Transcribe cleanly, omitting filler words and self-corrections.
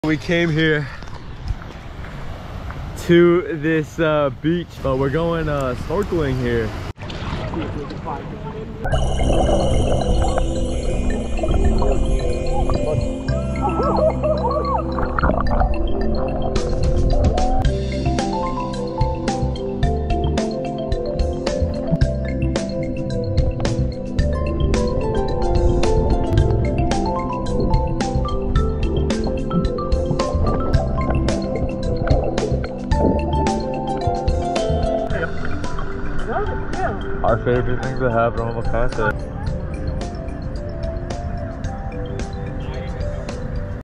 We came here to this beach, but we're going snorkeling here. Our favorite thing to have on the past.